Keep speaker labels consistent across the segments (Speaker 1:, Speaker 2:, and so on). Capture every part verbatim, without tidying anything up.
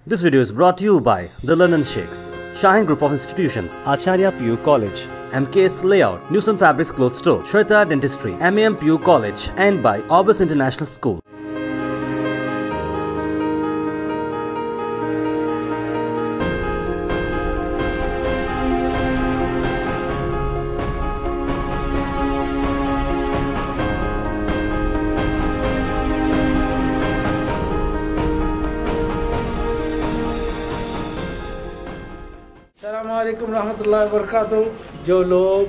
Speaker 1: This video is brought to you by the London Sheikhs, Shaheen Group of Institutions, Acharya P U College, M K S Layout, Newson Fabrics Clothes Store, Shweta Dentistry, M A M P U College, and by Orbis International School.
Speaker 2: अस्सलामुअलैकुम रहमतुल्लाहि वबरकातुहू। जो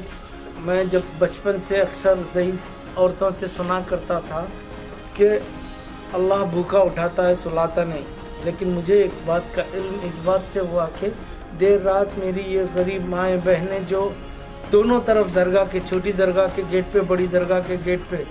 Speaker 2: लोग मैं जब बचपन से अक्सर ज़ईफ़ औरतों से सुना करता था कि अल्लाह भूखा उठाता है सुलाता नहीं, लेकिन मुझे एक बात का इल्म इस बात से हुआ कि देर रात मेरी ये गरीब माएँ बहनें जो दोनों तरफ दरगाह के, छोटी दरगाह के गेट पे, बड़ी दरगाह के गेट पे,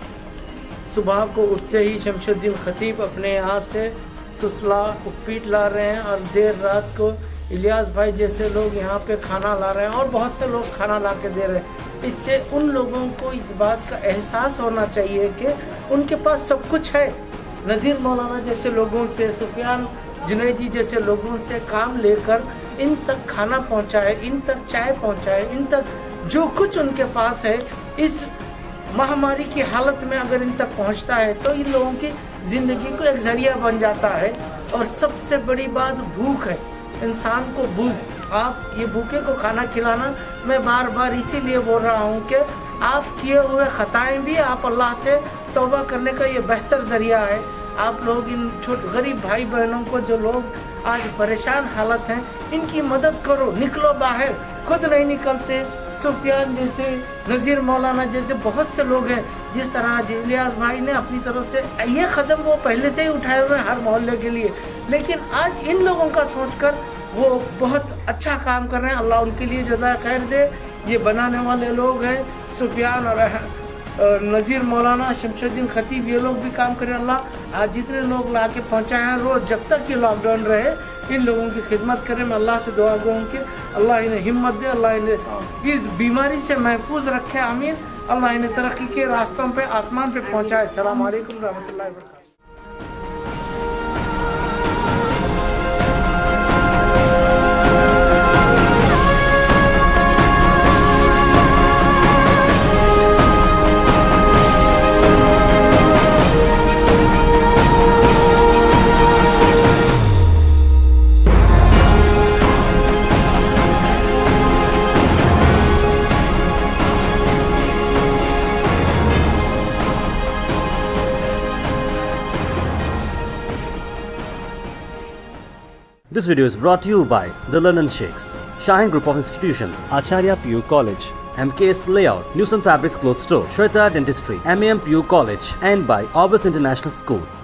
Speaker 2: सुबह को उठते ही शमशुद्दीन खतीब अपने यहाँ से सुसला उपीट ला रहे हैं और देर रात को इलियास भाई जैसे लोग यहाँ पे खाना ला रहे हैं और बहुत से लोग खाना ला के दे रहे हैं। इससे उन लोगों को इस बात का एहसास होना चाहिए कि उनके पास सब कुछ है। नज़ीर मौलाना जैसे लोगों से, सुफियान जुनैदी जैसे लोगों से काम लेकर इन तक खाना पहुँचाए, इन तक चाय पहुँचाए, इन तक जो कुछ उनके पास है, इस महामारी की हालत में अगर इन तक पहुँचता है तो इन लोगों की ज़िंदगी को एक ज़रिया बन जाता है। और सबसे बड़ी बात भूख है, इंसान को भूख। आप ये भूखे को खाना खिलाना, मैं बार बार इसीलिए बोल रहा हूँ कि आप किए हुए ख़ताएँ भी आप अल्लाह से तौबा करने का ये बेहतर ज़रिया है। आप लोग इन छोटे गरीब भाई बहनों को, जो लोग आज परेशान हालत हैं, इनकी मदद करो। निकलो बाहर, खुद नहीं निकलते। सुफियान जैसे, नज़ीर मौलाना जैसे बहुत से लोग हैं, जिस तरह आज इलियास भाई ने अपनी तरफ से ये कदम वो पहले से ही उठाए हुए हैं हर मोहल्ले के लिए, लेकिन आज इन लोगों का सोचकर वो बहुत अच्छा काम कर रहे हैं। अल्लाह उनके लिए जज़ा खैर दे। ये बनाने वाले लोग हैं सुफियान और नज़ीर मौलाना, शमशुद्दीन खतीब, ये लोग भी काम करें। अल्लाह आज जितने लोग ला के पहुँचाए हैं, रोज़ जब तक ये लॉकडाउन रहे, इन लोगों की खिदमत करें। मैं अल्लाह से दुआ करूँ कि अल्लाह इन्हें हिम्मत दे, अल्लाह इन्हें इस बीमारी से महफूज रखे। आमीन। अल्लाह इन्हें तरक्की के रास्तों पे, आसमान पे पहुँचाए। अस्सलामु अलैकुम रहमतुल्लाहि व बरकातहू।
Speaker 1: This video is brought to you by the London Sheikhs, Shaheen Group of Institutions, Acharya P U College, M K S Layout, Newson Fabrics Clothes Store, Shweta Dentistry, M A M P U College, and by Orbis International School.